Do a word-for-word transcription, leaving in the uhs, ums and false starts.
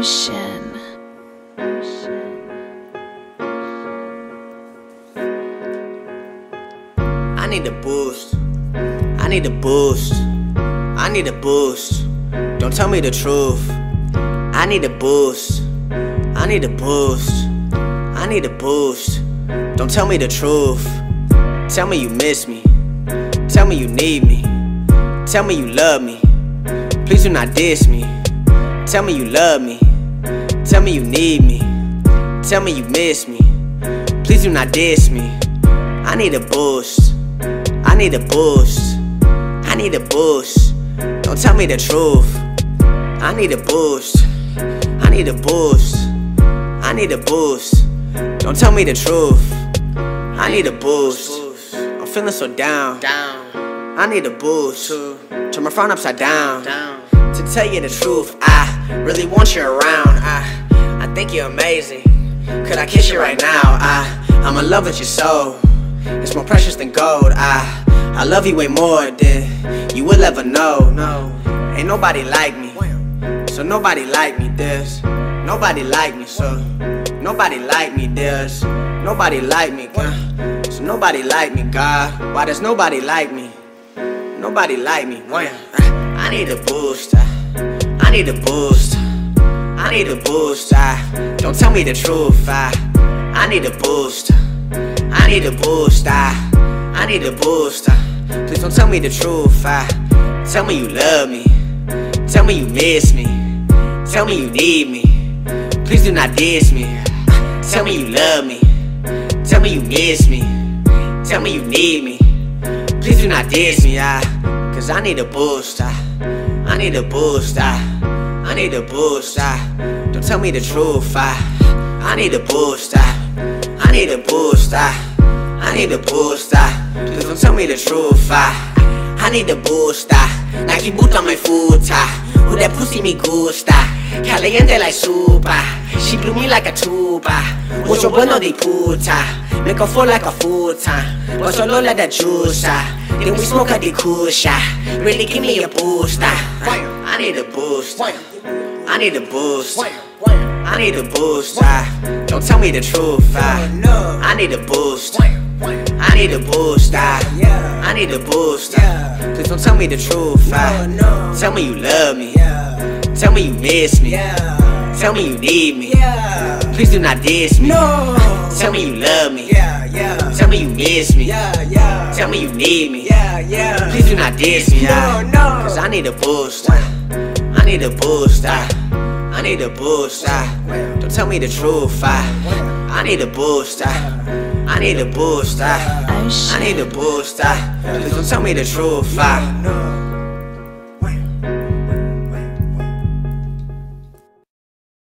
Ocean. I need a boost. I need a boost. I need a boost. Don't tell me the truth. I need a boost. I need a boost. I need a boost. Don't tell me the truth. Tell me you miss me. Tell me you need me. Tell me you love me. Please do not diss me. Tell me you love me. Tell me you need me. Tell me you miss me. Please do not diss me. I need a boost. I need a boost. I need a boost. Don't tell me the truth. I need a boost. I need a boost. I need a boost. Don't tell me the truth. I need a boost. I'm feeling so down. I need a boost. Turn my frown upside down. To tell you the truth, I really want you around. I, I think you're amazing. Could I kiss you right now? I, I'm in love with your soul. It's more precious than gold. I, I love you way more than you will ever know. No, ain't nobody like me. So nobody like me. There's nobody like me. So nobody like me. There's nobody like me. So nobody like me, God. Why there's nobody like me? Nobody like me. I need a boost. I need a boost. I need a boost. I, don't tell me the truth. I, I need a boost. I need a boost. I, I need a boost. Please don't tell me the truth. I, tell me you love me. Tell me you miss me. Tell me you need me. Please do not diss me. Tell me you love me. Tell me you miss me. Tell me you need me. Please do not diss me. I, cause I need a boost. I, I need a boost. I, I need a boost. I, don't tell me the truth. I, I need a boost. I, I need a boost. I, I need a boost. I, please don't tell me the truth. I, I need a boost. I, nakibuta mefuta. Who that pussy me gusta. Caliente like super. She blew me like a tuba. Mucho bueno de puta. Make her fall like a futon. But solo like the juicer. Then we smoke at the kusha. Really give me a booster. I need a boost. I need a boost. I need a boost. I, don't tell me the truth. I, I need a boost. I need a boost. I, I need a boost. Please don't tell me the truth. I, tell me you love me. Tell me you miss me. Tell me you need me. Please do not diss me. Tell me you love me. Tell me you miss me. Tell me you need me. Please do not diss me. Cause I need a boost. I need a boost. I need a boost. Don't tell me the truth. I, I need a boost. I need a boost. I need a boost. Please don't tell me the truth. I,